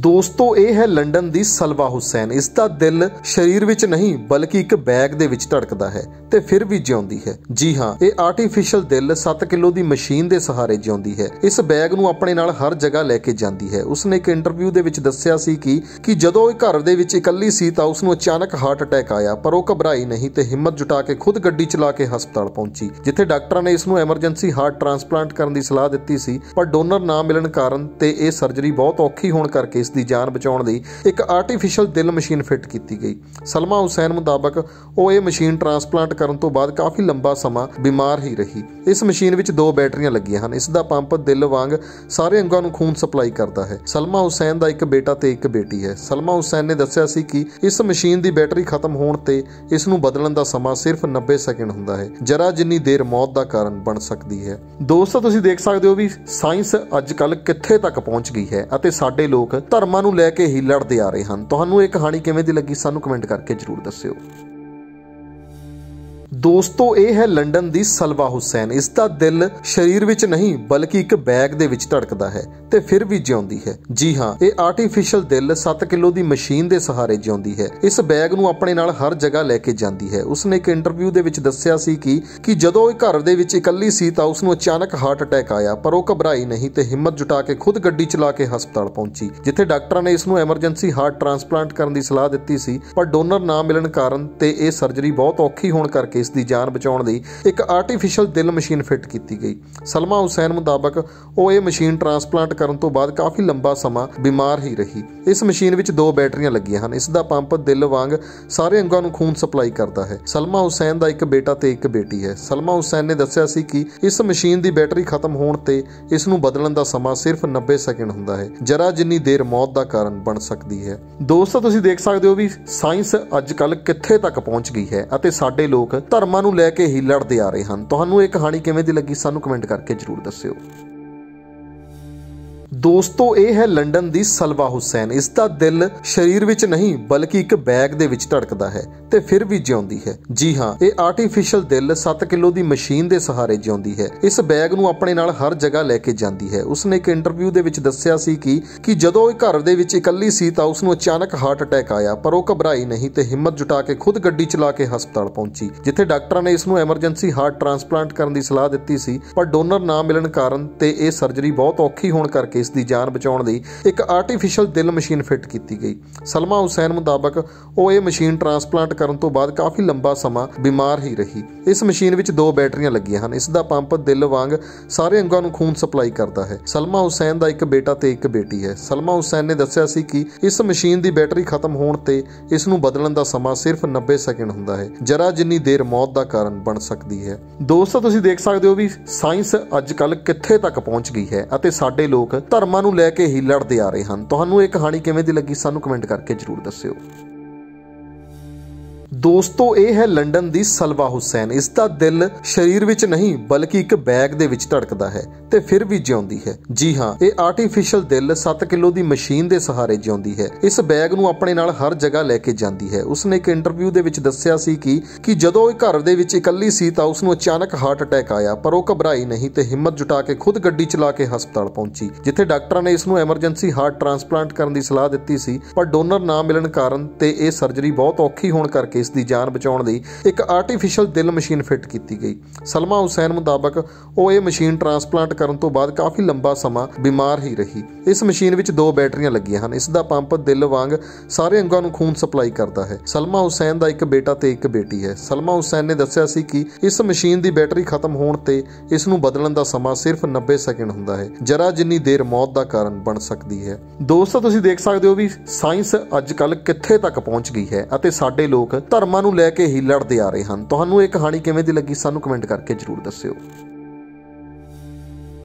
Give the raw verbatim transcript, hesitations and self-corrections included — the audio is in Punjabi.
ਦੋਸਤੋ ਇਹ ਹੈ ਲੰਡਨ ਦੀ ਸਲਵਾ ਹੁਸੈਨ। ਇਸ ਦਾ ਦਿਲ ਸਰੀਰ ਵਿੱਚ ਨਹੀਂ ਬਲਕਿ ਇੱਕ ਬੈਗ ਦੇ ਵਿੱਚ ਧੜਕਦਾ ਹੈ ਤੇ ਫਿਰ ਵੀ ਜਿਉਂਦੀ ਹੈ। ਜੀ ਹਾਂ, ਇਹ ਆਰਟੀਫੀਸ਼ੀਅਲ ਦਿਲ ਸੱਤ ਕਿਲੋ ਦੀ ਮਸ਼ੀਨ ਦੇ ਸਹਾਰੇ ਜਿਉਂਦੀ ਹੈ। ਇਸ ਬੈਗ ਨੂੰ ਆਪਣੇ ਨਾਲ ਹਰ ਜਗ੍ਹਾ ਲੈ ਕੇ ਜਾਂਦੀ ਹੈ। ਉਸਨੇ ਇੱਕ ਇੰਟਰਵਿਊ ਦੇ ਵਿੱਚ ਦੱਸਿਆ ਸੀ ਕਿ ਕਿ ਜਦੋਂ ਇਹ ਘਰ ਦੇ ਵਿੱਚ ਇਕੱਲੀ ਸੀ ਤਾਂ ਉਸ ਨੂੰ ਅਚਾਨਕ ਹਾਰਟ ਅਟੈਕ ਆਇਆ, ਪਰ ਉਹ ਘਬਰਾਈ ਨਹੀਂ ਤੇ ਹਿੰਮਤ ਜੁਟਾ ਕੇ ਖੁਦ ਗੱਡੀ ਚਲਾ ਕੇ ਹਸਪਤਾਲ ਪਹੁੰਚੀ, ਜਿੱਥੇ ਡਾਕਟਰਾਂ ਨੇ ਇਸ ਨੂੰ ਐਮਰਜੈਂਸੀ ਹਾਰਟ ਟ੍ਰਾਂਸਪਲਾਂਟ ਕਰਨ ਦੀ ਸਲਾਹ ਦਿੱਤੀ ਸੀ। ਪਰ ਡੋਨਰ ਨਾ ਮਿਲਣ ਕਾਰਨ ਤੇ ਇਹ ਸਰਜਰੀ ਬਹੁਤ ਔਖੀ ਹੋਣ ਕਰਕੇ ਇਸ ਦੀ ਜਾਨ ਬਚਾਉਣ ਲਈ ਇੱਕ ਆਰਟੀਫੀਸ਼ੀਅਲ ਦਿਲ ਮਸ਼ੀਨ ਫਿੱਟ ਕੀਤੀ ਗਈ। ਸਲਮਾ ਹੁਸੈਨ ਮੁਤਾਬਕ ਉਹ ਇਹ ਮਸ਼ੀਨ ਟ੍ਰਾਂਸਪਲਾਂਟ ਕਰਨ ਤੋਂ ਬਾਅਦ ਕਾਫੀ ਲੰਬਾ ਸਮਾਂ ਬਿਮਾਰ ਹੀ ਰਹੀ। ਇਸ ਮਸ਼ੀਨ ਵਿੱਚ ਦੋ ਬੈਟਰੀਆਂ ਲੱਗੀਆਂ ਹਨ। ਇਸ ਦਾ ਪੰਪ ਦਿਲ ਵਾਂਗ ਸਾਰੇ ਅੰਗਾਂ ਨੂੰ ਖੂਨ ਸਪਲਾਈ ਕਰਦਾ ਹੈ। ਸਲਮਾ ਹੁਸੈਨ ਦਾ ਇੱਕ ਬੇਟਾ ਤੇ ਇੱਕ ਬੇਟੀ ਹੈ। ਸਲਮਾ ਹੁਸੈਨ ਨੇ ਦੱਸਿਆ ਸੀ ਕਿ ਇਸ ਮਸ਼ੀਨ ਦੀ ਬੈਟਰੀ ਖਤਮ ਹੋਣ ਤੇ ਇਸ ਨੂੰ ਬਦਲਣ ਦਾ ਸਮਾਂ ਸਿਰਫ ਨੱਬੇ ਸੈਕਿੰਡ ਹੁੰਦਾ ਹੈ। ਜਰਾ ਜਿੰਨੀ ਦੇਰ ਮੌਤ ਦਾ ਕਾਰਨ ਬਣ ਸਕਦੀ ਹੈ। ਦੋਸਤੋ, ਤੁਸੀਂ ਦੇਖ ਸਕਦੇ ਹੋ ਵੀ ਸਾਇੰਸ ਅੱਜ ਕੱਲ੍ਹ ਕਿੱਥੇ ਤੱਕ ਪਹੁੰਚ ਗਈ ਹੈ ਅਤੇ ਸਾਡੇ ਲੋਕ ਧਰਮਾਂ ਨੂੰ ਲੈ ਕੇ ਹੀ ਲੜਦੇ ਆ ਰਹੇ ਹਨ। ਤੁਹਾਨੂੰ ਇਹ ਕਹਾਣੀ ਕਿਵੇਂ ਦੀ ਲੱਗੀ ਸਾਨੂੰ ਕਮੈਂਟ ਕਰਕੇ ਜ਼ਰੂਰ ਦੱਸਿਓ। ਦੋਸਤੋ ਇਹ ਹੈ ਲੰਡਨ ਦੀ ਸਲਵਾ ਹੁਸੈਨ। ਇਸ ਦਾ ਦਿਲ ਸਰੀਰ ਵਿੱਚ ਨਹੀਂ ਬਲਕਿ ਇੱਕ ਬੈਗ ਦੇ ਵਿੱਚ ਧੜਕਦਾ ਹੈ ਤੇ ਫਿਰ ਵੀ ਜਿਉਂਦੀ ਹੈ। ਜੀ ਹਾਂ, ਇਹ ਆਰਟੀਫੀਸ਼ੀਅਲ ਦਿਲ ਸੱਤ ਕਿਲੋ ਦੀ ਮਸ਼ੀਨ ਦੇ ਸਹਾਰੇ ਜਿਉਂਦੀ ਹੈ। ਇਸ ਬੈਗ ਨੂੰ ਆਪਣੇ ਨਾਲ ਹਰ ਜਗ੍ਹਾ ਲੈ ਕੇ ਜਾਂਦੀ ਹੈ। ਉਸਨੇ ਇੱਕ ਇੰਟਰਵਿਊ ਦੇ ਵਿੱਚ ਦੱਸਿਆ ਸੀ ਕਿ ਕਿ ਜਦੋਂ ਇਹ ਘਰ ਦੇ ਵਿੱਚ ਇਕੱਲੀ ਸੀ ਤਾਂ ਉਸ ਨੂੰ ਅਚਾਨਕ ਹਾਰਟ ਅਟੈਕ ਆਇਆ, ਪਰ ਉਹ ਘਬਰਾਈ ਨਹੀਂ ਤੇ ਹਿੰਮਤ ਜੁਟਾ ਕੇ ਖੁਦ ਗੱਡੀ ਚਲਾ ਕੇ ਹਸਪਤਾਲ ਪਹੁੰਚੀ, ਜਿੱਥੇ ਡਾਕਟਰਾਂ ਨੇ ਇਸ ਨੂੰ ਐਮਰਜੈਂਸੀ ਹਾਰਟ ਟ੍ਰਾਂਸਪਲਾਂਟ ਕਰਨ ਦੀ ਸਲਾਹ ਦਿੱਤੀ ਸੀ। ਪਰ ਡੋਨਰ ਨਾ ਮਿਲਣ ਕਾਰਨ ਤੇ ਇਹ ਸਰਜਰੀ ਬਹੁਤ ਔਖੀ ਹੋਣ ਕਰਕੇ ਇਸ ਦੀ ਜਾਨ ਬਚਾਉਣ ਲਈ ਇੱਕ ਆਰਟੀਫੀਸ਼ੀਅਲ ਦਿਲ ਮਸ਼ੀਨ ਫਿੱਟ ਕੀਤੀ ਗਈ। ਸਲਮਾ ਹੁਸੈਨ ਮੁਤਾਬਕ ਉਹ ਇਹ ਮਸ਼ੀਨ ਟ੍ਰਾਂਸਪਲਾਂਟ ਕਰਨ ਤੋਂ ਬਾਅਦ ਕਾਫੀ ਲੰਬਾ ਸਮਾਂ ਬਿਮਾਰ ਹੀ ਰਹੀ। ਇਸ ਮਸ਼ੀਨ ਵਿੱਚ ਦੋ ਬੈਟਰੀਆਂ ਲੱਗੀਆਂ ਹਨ। ਇਸ ਦਾ ਪੰਪ ਦਿਲ ਵਾਂਗ ਸਾਰੇ ਅੰਗਾਂ ਨੂੰ ਖੂਨ ਸਪਲਾਈ ਕਰਦਾ ਹੈ। ਸਲਮਾ ਹੁਸੈਨ ਦਾ ਇੱਕ ਬੇਟਾ ਤੇ ਇੱਕ ਬੇਟੀ ਹੈ। ਸਲਮਾ ਹੁਸੈਨ ਨੇ ਦੱਸਿਆ ਸੀ ਕਿ ਇਸ ਮਸ਼ੀਨ ਦੀ ਬੈਟਰੀ ਖਤਮ ਹੋਣ ਤੇ ਇਸ ਨੂੰ ਬਦਲਣ ਦਾ ਸਮਾਂ ਸਿਰਫ ਨੱਬੇ ਸੈਕਿੰਡ ਹੁੰਦਾ ਹੈ। ਜਰਾ ਜਿੰਨੀ ਦੇਰ ਮੌਤ ਦਾ ਕਾਰਨ ਬਣ ਸਕਦੀ ਹੈ। ਦੋਸਤੋ, ਤੁਸੀਂ ਦੇਖ ਸਕਦੇ ਹੋ ਵੀ ਸਾਇੰਸ ਅੱਜ ਕੱਲ੍ਹ ਕਿੱਥੇ ਤੱਕ ਪਹੁੰਚ ਗਈ ਹੈ ਅਤੇ ਸਾਡੇ ਲੋਕ ਧਰਮਾਂ ਨੂੰ ਲੈ ਕੇ ਹੀ ਲੜਦੇ ਆ ਰਹੇ ਹਨ। ਤੁਹਾਨੂੰ ਇਹ ਕਹਾਣੀ ਕਿਵੇਂ ਦੀ ਲੱਗੀ ਸਾਨੂੰ ਕਮੈਂਟ ਕਰਕੇ ਜ਼ਰੂਰ ਦੱਸਿਓ। ਦੋਸਤੋ ਇਹ ਹੈ ਲੰਡਨ ਦੀ ਸਲਵਾ ਹੁਸੈਨ। ਇਸ ਦਾ ਦਿਲ ਸਰੀਰ ਵਿੱਚ ਨਹੀਂ ਬਲਕਿ ਇੱਕ ਬੈਗ ਦੇ ਵਿੱਚ ਧੜਕਦਾ ਹੈ ਤੇ ਫਿਰ ਵੀ ਜਿਉਂਦੀ ਹੈ। ਜੀ ਹਾਂ, ਇਹ ਆਰਟੀਫੀਸ਼ੀਅਲ ਦਿਲ ਸੱਤ ਕਿਲੋ ਦੀ ਮਸ਼ੀਨ ਦੇ ਸਹਾਰੇ ਜਿਉਂਦੀ ਹੈ। ਇਸ ਬੈਗ ਨੂੰ ਆਪਣੇ ਨਾਲ ਹਰ ਜਗ੍ਹਾ ਲੈ ਕੇ ਜਾਂਦੀ ਹੈ। ਉਸਨੇ ਇੱਕ ਇੰਟਰਵਿਊ ਦੇ ਵਿੱਚ ਦੱਸਿਆ ਸੀ ਕਿ ਕਿ ਜਦੋਂ ਇਹ ਘਰ ਦੇ ਵਿੱਚ ਇਕੱਲੀ ਸੀ ਤਾਂ ਉਸ ਨੂੰ ਅਚਾਨਕ ਹਾਰਟ ਅਟੈਕ ਆਇਆ, ਪਰ ਉਹ ਘਬਰਾਈ ਨਹੀਂ ਤੇ ਹਿੰਮਤ ਜੁਟਾ ਕੇ ਖੁਦ ਗੱਡੀ ਚਲਾ ਕੇ ਹਸਪਤਾਲ ਪਹੁੰਚੀ, ਜਿੱਥੇ ਡਾਕਟਰਾਂ ਨੇ ਇਸ ਨੂੰ ਐਮਰਜੈਂਸੀ ਹਾਰਟ ਟ੍ਰਾਂਸਪਲਾਂਟ ਕਰਨ ਦੀ ਸਲਾਹ ਦਿੱਤੀ ਸੀ। ਪਰ ਡੋਨਰ ਨਾ ਮਿਲਣ ਕਾਰਨ ਤੇ ਇਹ ਸਰਜਰੀ ਬਹੁਤ ਔਖੀ ਹੋਣ ਕਰਕੇ ਇਸ ਦੀ ਜਾਨ ਬਚਾਉਣ ਲਈ ਇੱਕ ਆਰਟੀਫੀਸ਼ੀਅਲ ਦਿਲ ਮਸ਼ੀਨ ਫਿੱਟ ਕੀਤੀ ਗਈ। ਸਲਮਾ ਹੁਸੈਨ ਮੁਤਾਬਕ ਉਹ ਇਹ ਮਸ਼ੀਨ ਟ੍ਰਾਂਸਪਲਾਂਟ ਕਰਨ ਤੋਂ ਬਾਅਦ ਕਾਫੀ ਲੰਬਾ ਸਮਾਂ ਬਿਮਾਰ ਹੀ ਰਹੀ। ਇਸ ਮਸ਼ੀਨ ਵਿੱਚ ਦੋ ਬੈਟਰੀਆਂ ਲੱਗੀਆਂ ਹਨ। ਇਸ ਦਾ ਪੰਪ ਦਿਲ ਵਾਂਗ ਸਾਰੇ ਅੰਗਾਂ ਨੂੰ ਖੂਨ ਸਪਲਾਈ ਕਰਦਾ ਹੈ। ਸਲਮਾ ਹੁਸੈਨ ਦਾ ਇੱਕ ਬੇਟਾ ਤੇ ਇੱਕ ਬੇਟੀ ਹੈ। ਸਲਮਾ ਹੁਸੈਨ ਨੇ ਦੱਸਿਆ ਸੀ ਕਿ ਇਸ ਮਸ਼ੀਨ ਦੀ ਬੈਟਰੀ ਖਤਮ ਹੋਣ ਤੇ ਇਸ ਨੂੰ ਬਦਲਣ ਦਾ ਸਮਾਂ ਸਿਰਫ ਨੱਬੇ ਸੈਕਿੰਡ ਹੁੰਦਾ ਹੈ। ਜਰਾ ਜਿੰਨੀ ਦੇਰ ਮੌਤ ਦਾ ਕਾਰਨ ਬਣ ਸਕਦੀ ਹੈ। ਦੋਸਤੋ, ਤੁਸੀਂ ਦੇਖ ਸਕਦੇ ਹੋ ਵੀ ਸਾਇੰਸ ਅੱਜ ਕੱਲ੍ਹ ਕਿੱਥੇ ਤੱਕ ਪਹੁੰਚ ਗਈ ਹੈ ਅਤੇ ਸਾਡੇ ਲੋਕ ਧਰਮਾਂ ਨੂੰ ਲੈ ਕੇ ਹੀ ਲੜਦੇ ਆ ਰਹੇ ਹਨ। ਤੁਹਾਨੂੰ ਇਹ ਕਹਾਣੀ ਕਿਵੇਂ ਦੀ ਲੱਗੀ ਸਾਨੂੰ ਕਮੈਂਟ ਕਰਕੇ ਜ਼ਰੂਰ ਦੱਸਿਓ। ਦੋਸਤੋ ਇਹ ਹੈ ਲੰਡਨ ਦੀ ਸਲਵਾ ਹੁਸੈਨ। ਇਸ ਦਾ ਦਿਲ ਸਰੀਰ ਵਿੱਚ ਨਹੀਂ ਬਲਕਿ ਇੱਕ ਬੈਗ ਦੇ ਵਿੱਚ ਧੜਕਦਾ ਹੈ ਤੇ ਫਿਰ ਵੀ ਜਿਉਂਦੀ ਹੈ। ਜੀ ਹਾਂ, ਇਹ ਆਰਟੀਫੀਸ਼ੀਅਲ ਦਿਲ ਸੱਤ ਕਿਲੋ ਦੀ ਮਸ਼ੀਨ ਦੇ ਸਹਾਰੇ ਜਿਉਂਦੀ ਹੈ। ਇਸ ਬੈਗ ਨੂੰ ਆਪਣੇ ਨਾਲ ਹਰ ਜਗ੍ਹਾ ਲੈ ਕੇ ਜਾਂਦੀ ਹੈ। ਉਸਨੇ ਇੱਕ ਇੰਟਰਵਿਊ ਦੇ ਵਿੱਚ ਦੱਸਿਆ ਸੀ ਕਿ ਕਿ ਜਦੋਂ ਇਹ ਘਰ ਦੇ ਵਿੱਚ ਇਕੱਲੀ ਸੀ ਤਾਂ ਉਸ ਨੂੰ ਅਚਾਨਕ ਹਾਰਟ ਅਟੈਕ ਆਇਆ, ਪਰ ਉਹ ਘਬਰਾਈ ਨਹੀਂ ਤੇ ਹਿੰਮਤ ਜੁਟਾ ਕੇ ਖੁਦ ਗੱਡੀ ਚਲਾ ਕੇ ਹਸਪਤਾਲ ਪਹੁੰਚੀ, ਜਿੱਥੇ ਡਾਕਟਰਾਂ ਨੇ ਇਸ ਨੂੰ ਐਮਰਜੈਂਸੀ ਹਾਰਟ ਟ੍ਰਾਂਸਪਲਾਂਟ ਕਰਨ ਦੀ ਸਲਾਹ ਦਿੱਤੀ ਸੀ। ਪਰ ਡੋਨਰ ਨਾ ਮਿਲਣ ਕਾਰਨ ਤੇ ਇਹ ਸਰਜਰੀ ਬਹੁਤ ਔਖੀ ਹੋਣ ਕਰਕੇ ਇਸ ਦੀ ਜਾਨ ਬਚਾਉਣ ਲਈ ਇੱਕ ਆਰਟੀਫੀਸ਼ੀਅਲ ਦਿਲ ਮਸ਼ੀਨ ਫਿੱਟ ਕੀਤੀ ਗਈ। ਸਲਮਾ ਹੁਸੈਨ ਮੁਤਾਬਕ ਉਹ ਇਹ ਮਸ਼ੀਨ ਟ੍ਰਾਂਸਪਲਾਂਟ ਕਰਨ ਤੋਂ ਬਾਅਦ ਕਾਫੀ ਲੰਬਾ ਸਮਾਂ ਬਿਮਾਰ ਹੀ ਰਹੀ। ਇਸ ਮਸ਼ੀਨ ਵਿੱਚ ਦੋ ਬੈਟਰੀਆਂ ਲੱਗੀਆਂ ਹਨ। ਇਸ ਦਾ ਪੰਪ ਦਿਲ ਵਾਂਗ ਸਾਰੇ ਅੰਗਾਂ ਨੂੰ ਖੂਨ ਸਪਲਾਈ ਕਰਦਾ ਹੈ। ਸਲਮਾ ਹੁਸੈਨ ਦਾ ਇੱਕ ਬੇਟਾ ਤੇ ਇੱਕ ਬੇਟੀ ਹੈ। ਸਲਮਾ ਹੁਸੈਨ ਨੇ ਦੱਸਿਆ ਸੀ ਕਿ ਇਸ ਮਸ਼ੀਨ ਦੀ ਬੈਟਰੀ ਖਤਮ ਹੋਣ ਤੇ ਇਸ ਨੂੰ ਬਦਲਣ ਦਾ ਸਮਾਂ ਸਿਰਫ ਨੱਬੇ ਸੈਕਿੰਡ ਹੁੰਦਾ ਹੈ। ਜਰਾ ਜਿੰਨੀ ਦੇਰ ਮੌਤ ਦਾ ਕਾਰਨ ਬਣ ਸਕਦੀ ਹੈ। ਦੋਸਤੋ, ਤੁਸੀਂ ਦੇਖ ਸਕਦੇ ਹੋ ਵੀ ਸਾਇੰਸ ਅੱਜ ਕੱਲ੍ਹ ਕਿੱਥੇ ਤੱਕ ਪਹੁੰਚ ਗਈ ਹੈ ਅਤੇ ਸਾਡੇ ਲੋਕ ਧਰਮਾਂ ਨੂੰ ਲੈ ਕੇ ਹੀ ਲੜਦੇ ਆ ਰਹੇ ਹਨ। ਤੁਹਾਨੂੰ ਇਹ ਕਹਾਣੀ ਕਿਵੇਂ ਦੀ ਲੱਗੀ ਸਾਨੂੰ ਕਮੈਂਟ ਕਰਕੇ ਜ਼ਰੂਰ ਦੱਸਿਓ।